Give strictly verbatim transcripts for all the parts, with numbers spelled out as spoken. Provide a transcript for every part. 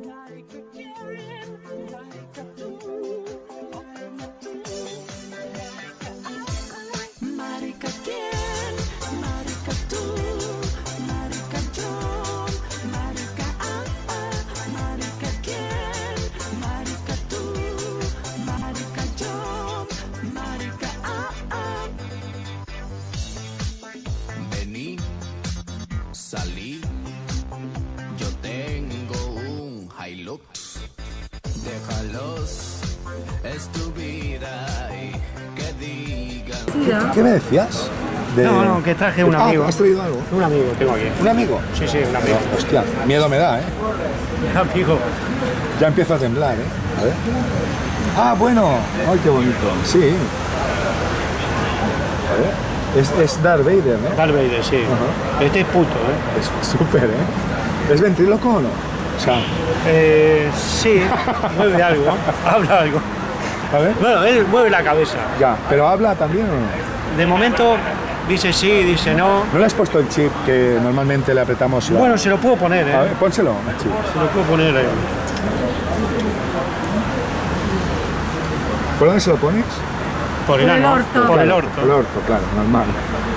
Marica quién, marica tú, marica yo, marica ah ah, marica quién, marica tú, marica yo, marica ah ah. Vení, salí, yo tengo un Hilux, déjalos, es tu vida y que digan. ¿Qué me decías? De... No, no, que traje un Ah, amigo. ¿has traído algo? Un amigo tengo aquí. ¿Un amigo? Sí, sí, un amigo. No, hostia, miedo me da, ¿eh? Un amigo. Ya empiezo a temblar, ¿eh? A ver. Ah, bueno. Ay, qué bonito. Sí. A ver. Es, es Darth Vader, ¿no? Darth Vader, sí. Ajá. Este es puto, ¿eh? Es súper, ¿eh? ¿Es ventríloco o no? O sea, Eh, sí, mueve algo, habla algo. a ver. Bueno, él mueve la cabeza. Ya, pero habla también o no? De momento dice sí, dice no. ¿No le has puesto el chip que normalmente le apretamos? La... Bueno, se lo puedo poner, A ver, ¿eh? pónselo, el chip. Se lo puedo poner, ¿eh? ¿Por dónde se lo pones? Por el ano, por el orto. Por el orto, claro, normal.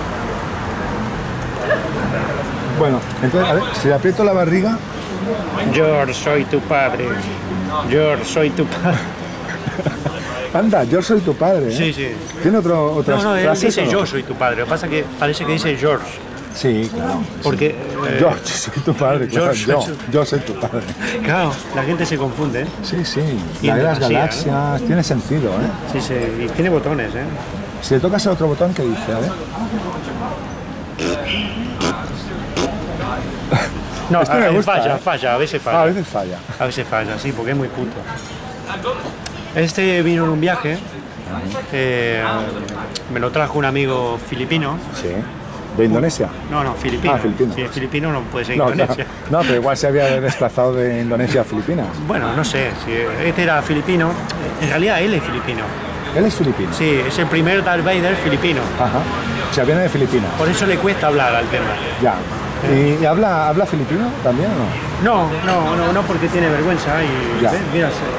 Bueno, entonces, a ver, si le aprieto la barriga... George, soy tu padre. George, soy tu padre. Anda, yo soy tu padre, ¿eh? Sí, sí. ¿Tiene otro, otras No, no, él frases dice o no? yo soy tu padre. Lo que pasa es que parece que dice George. Sí, claro. Porque, eh, George, soy tu padre, claro, George, yo, soy tu- yo soy tu padre. claro, la gente se confunde, ¿eh? Sí, sí, Y la en de las demasía, galaxias, tiene sentido, ¿eh? Sí, sí, y tiene botones, ¿eh? Si le tocas el otro botón, ¿qué dice? A ver. No, Este a- me a- gusta, falla, ¿eh? falla, a veces Ah, falla. a veces falla. A veces falla, sí, porque es muy puto. Este vino en un viaje, eh, me lo trajo un amigo filipino. Sí. ¿De Indonesia? No, no, filipino. Ah, filipino. Si es filipino no puede ser No, Indonesia. claro. No, pero igual se había desplazado de Indonesia a Filipinas. Bueno, no sé, si este era filipino, en realidad él es filipino. Él es filipino. Sí, es el primer Darth Vader filipino. Ajá. O sea, viene de Filipinas. Por eso le cuesta hablar al tema. Ya. ¿Y, y habla, habla filipino también o no? No, no, no, no porque tiene vergüenza y Ya. ¿ves? Mira, se-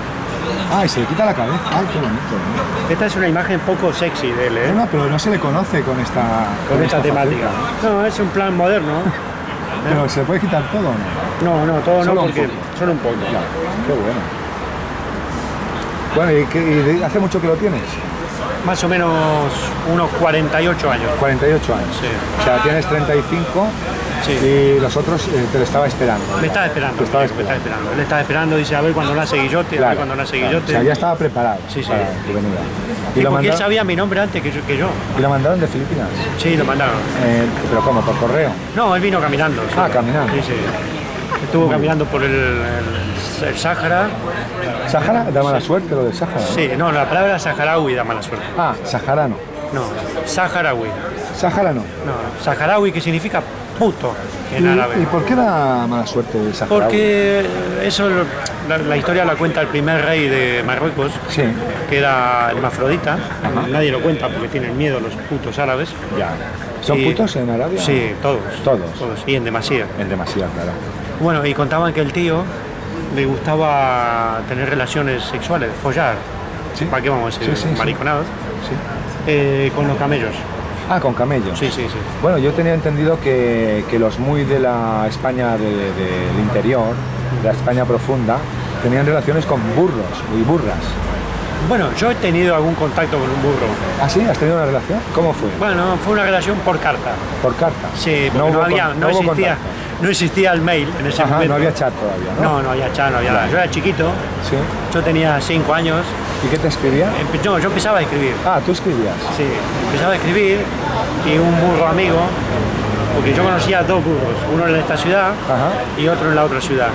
Ah, y se le quita la cabeza. Ay, qué bonito, ¿no? esta es una imagen poco sexy de él, ¿eh? No, pero no se le conoce con esta, Con esta temática. faceta. No, es un plan moderno. Pero se le puede quitar todo, ¿o no? No, no, todo Solo no, un porque poco. solo un poco. Ya, qué bueno. Bueno, ¿y, qué- y de- hace mucho que lo tienes? Más o menos unos cuarenta y ocho años. cuarenta y ocho años. Sí. O sea, tienes treinta y cinco Sí. y los otros eh, te lo estaba esperando. Me estaba esperando, Te estaba me estaba esperando. Él estaba esperando, dice, a ver cuando nace Guillote, a Claro, ver cuando nace claro. Guillote. O sea, ya estaba preparado Sí, sí. para tu venida. Sí, ¿Y, lo porque él mandaron, sabía mi nombre antes que yo. Que yo. ¿Y lo mandaron de Filipinas? Sí, lo mandaron. Eh, ¿Pero cómo? ¿Por correo? No, él vino caminando. sí. Ah, caminando. Sí, sí. Estuvo caminando por el, el, el Sáhara. ¿Sahara? Da mala suerte lo del Sahara, ¿no? Sí, no, la palabra saharaui da mala suerte. Ah, sahariano. No, saharaui. Sahara no. No, saharaui que significa puto en ¿Y, árabe. ¿Y por qué da mala suerte el Sahara? Porque eso, lo- la, la historia la cuenta el primer rey de Marruecos, Sí, que era hermafrodita. Nadie lo cuenta porque tienen miedo los putos árabes. ya. ¿Son Y- putos en Arabia? Sí, todos. Todos. Todos. Y en demasía. En demasía, claro. Bueno, y contaban que el tío le gustaba tener relaciones sexuales, follar. Sí. ¿Para qué vamos a decir? Sí, sí, sí. Mariconadas. Sí. Eh, con los camellos. Ah, con camellos. Sí, sí, sí. Bueno, yo tenía entendido que, que los muy de la España de- de- del interior, de la España profunda, tenían relaciones con burros y burras. Bueno, yo he tenido algún contacto con un burro. ¿Ah, sí? ¿Has tenido una relación? ¿Cómo fue? Bueno, fue una relación por carta. ¿Por carta? Sí, porque no, hubo había, con- no, hubo existía, contacto. no existía el mail en ese Ajá, momento. no había chat todavía, ¿no? No, no había chat, no había nada. Yo era chiquito, ¿Sí? yo tenía cinco años. ¿Y qué te escribía? Empe- No, yo empezaba a escribir. Ah, tú escribías. Sí, empezaba a escribir y un burro amigo, porque yo conocía dos burros, uno en esta ciudad Ajá. y otro en la otra ciudad.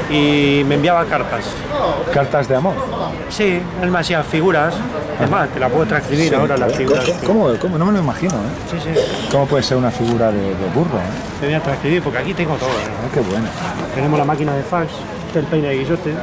Y me enviaba cartas. Cartas de amor. Sí, él me hacía figuras. Es más, te la puedo transcribir Sí. ahora las figuras. ¿Cómo, cómo, cómo? No me lo imagino, ¿eh? Sí, sí, ¿Cómo puede ser una figura de, de burro, eh? te voy a transcribir porque aquí tengo todo. ¿eh? Ah, qué bueno. Tenemos la máquina de fax, este es el peine de Guillote.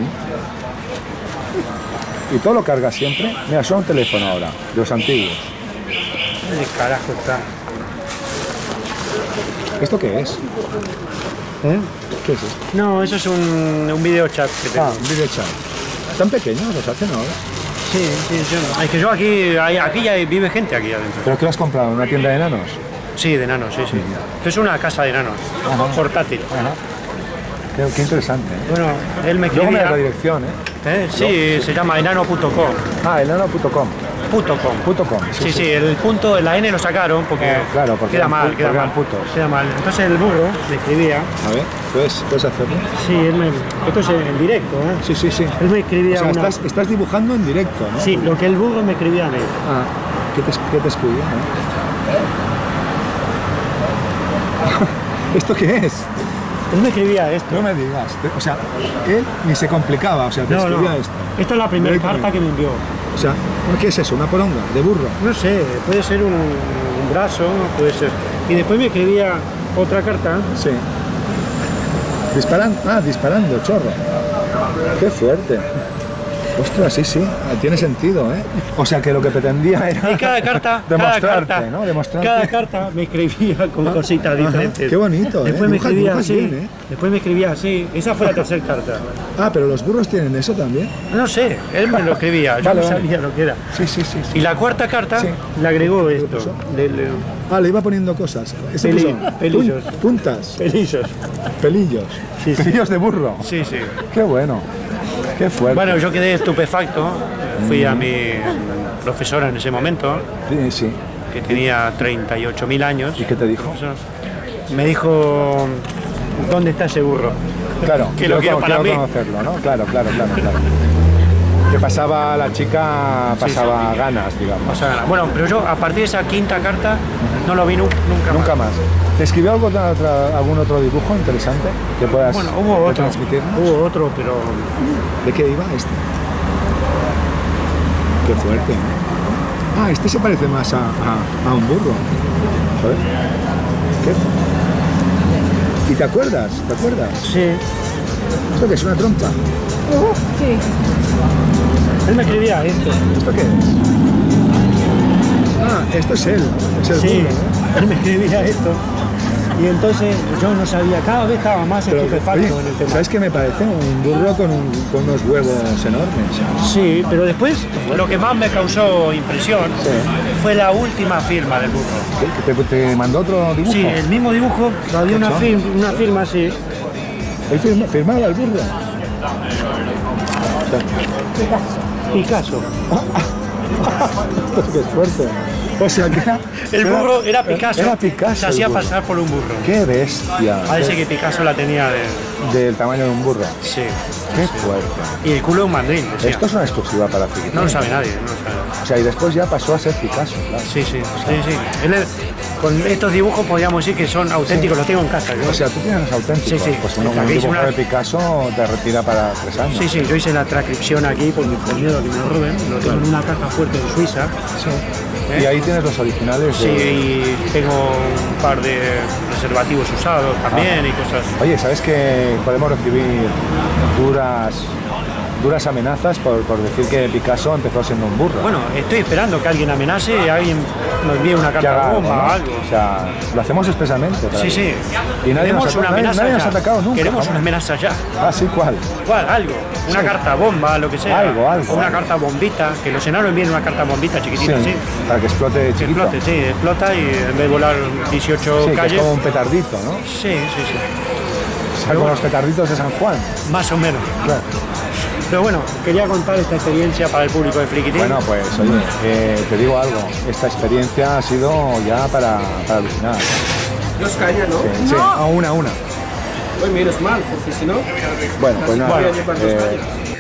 ¿Y todo lo cargas siempre? Mira, suena un teléfono ahora, de los antiguos. ¿Dónde carajo está? ¿Esto qué es? ¿Eh? ¿Qué es eso? No, eso es un, un video chat que tengo. Ah, un video chat. ¿Tan pequeños los hacen ahora? Sí, sí, sí. Es que yo aquí, hay- aquí ya vive gente aquí adentro. ¿Pero qué lo has comprado? ¿Una tienda de enanos? Sí, de enanos, sí, sí. Esto es una casa de enanos, Ajá. portátil. Ajá. Qué, qué interesante. ¿eh? Bueno, él me Luego me das escribía... la dirección, ¿eh? ¿eh? Sí, se llama enano punto com. Ah, enano punto com. Punto com. Punto com. Sí, sí, el punto, la N lo sacaron porque Eh, claro, porque queda eran mal, pu- queda porque mal. eran putos. Queda mal. Entonces el burro me escribía... A ver, ¿puedes, puedes hacerlo? Sí, él me... Esto es en directo, ¿eh? Sí, sí, sí. Él me escribía O sea, una... estás, estás dibujando en directo, ¿no? Sí, lo que el burro me escribía a mí. Ah, ¿qué te, qué te escribía? ¿no? ¿Esto qué es? Él me escribía esto. No me digas. O sea, él ni se complicaba, o sea, te No, escribía no. esto. Esta es la primera Directamente. carta que me envió. O sea, ¿qué es eso? ¿Una poronga? ¿De burro? No sé, puede ser un, un brazo, puede ser. Y después me escribía otra carta. Sí. Disparando. Ah, disparando, chorro. Qué fuerte. Ostras, sí, sí, tiene sentido, ¿eh? O sea que lo que pretendía era Y cada carta, cada demostrarte, carta, ¿no? Demostrarte. cada carta me escribía con cositas Ajá, diferentes. qué bonito, ¿eh? Después me Dibujas- escribía dibujas así. bien, ¿eh? Después me escribía así. Esa fue la tercera carta. Ah, pero los burros tienen eso también. No sé, él me lo escribía, yo Vale, no vale. sabía lo que era. Sí, sí, sí. sí. Y la cuarta carta Sí. le agregó ¿Qué le esto. puso? Del, Ah, le iba poniendo cosas. Eso Peli- puso pelillos. pun- puntas, pelillos. pelillos. Sí, sí. Pelillos de burro. Sí, sí. Qué bueno. Qué fuerte. Bueno, yo quedé estupefacto. Fui a mi profesora en ese momento, Sí, sí. que tenía treinta y ocho mil años. ¿Y qué te dijo? Me dijo, ¿dónde está ese burro? Claro, Que lo quiero para mí. conocerlo, ¿no? Claro, claro, claro, claro. Que pasaba la chica, pasaba sí. ganas, digamos. O sea, bueno, pero yo a partir de esa quinta carta no lo vi nu- nunca, Nunca más. más. ¿Te escribió algo, otra- otra- algún otro dibujo interesante que puedas Bueno, hubo otro, retransmitirnos? hubo otro, pero ¿De qué iba este? Qué fuerte, ¿no? Ah, este se parece más a, a- a un burro. Joder. ¿Qué? ¿Y te acuerdas? ¿Te acuerdas? sí. ¿Esto qué es? ¿Una trompa? Él me escribía esto. ¿Esto qué es? Ah, esto es él. Es el Sí, burro, ¿no? él me escribía esto. Y entonces yo no sabía, cada vez estaba más Pero, estupefacto oye, en el tema. ¿sabes qué me parece? Un burro con, un- con unos huevos enormes. Sí, pero después lo que más me causó impresión Sí. fue la última firma del burro. ¿Qué? ¿Te, te mandó otro dibujo? Sí, el mismo dibujo, había una, Cacho. fir- una firma así. Él firma- firmaba el burro. Picasso. Qué fuerte. O sea que era, El era- burro era Picasso. Era Picasso. Se el hacía burro. pasar por un burro. Qué bestia. Parece que Picasso la tenía de... Del tamaño de un burro. Sí. Qué fuerte. Y el culo de un mandril, decía. Esto es una exclusiva para ti. No lo sabe nadie, no lo sabe. O sea, y después ya pasó a ser Picasso, claro. Sí, sí, sí, sí. Él es- con estos dibujos podríamos decir que son auténticos, los tengo en casa. Yo. O sea, tú tienes los auténticos. Sí, sí. Pues uno, un Aquí hice dibujo una- de Picasso te retira para tres años. Sí, sí, yo hice la transcripción aquí por, por miedo a que me lo roben. Lo tengo en una caja fuerte en Suiza. Sí. Y ahí tienes los originales. Sí, de- y tengo un par de preservativos usados también y cosas. Oye, ¿sabes que podemos recibir duras, duras amenazas por, por decir que Picasso empezó siendo un burro? Bueno, estoy esperando que alguien amenace, alguien nos envíe una que carta haga algo, bomba ¿no? o algo. O sea, lo hacemos expresamente. para Sí, que- sí. Y nadie Queremos nos, una nadie- amenaza nadie ya. nos ha atacado nunca. Queremos jamás. una amenaza ya. Ah, sí, ¿cuál? ¿Cuál? Algo. Una Sí. carta bomba, lo que sea. Algo, algo, O una algo. carta bombita, que los enanos envíen una carta bombita Sí, chiquitita, sí. para que explote Que chiquito. explote, sí, explota y en vez de volar dieciocho Sí, que es calles. como un petardito, ¿no? Sí, sí, sí. O sea, como los petarditos de San Juan. Más o menos. Claro. Pero bueno, quería contar esta experiencia para el público de Frikitín. Bueno, pues oye, eh, te digo algo. Esta experiencia ha sido ya para, para alucinar. Dos cañas, ¿no? Sí, sí, a una a una. Pues menos mal, porque si no, Bueno, pues nada. voy a llevar dos eh, cañas.